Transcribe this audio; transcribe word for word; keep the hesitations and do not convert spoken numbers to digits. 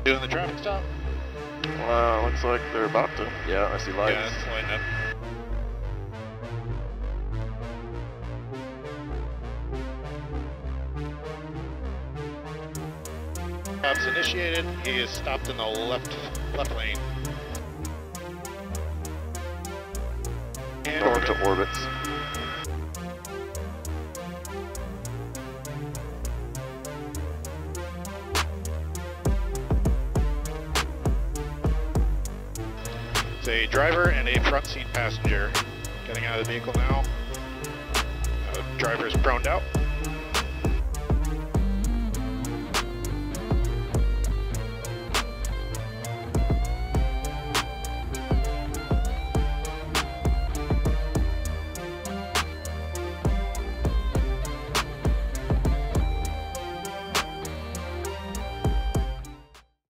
doing the traffic stop? Uh, looks like they're about to. Yeah, I see lights. Yeah, it's lighting up. Stop's initiated. He is stopped in the left left lane. And Going to orbits. It's a driver and a front seat passenger getting out of the vehicle now. Uh, driver is proned out.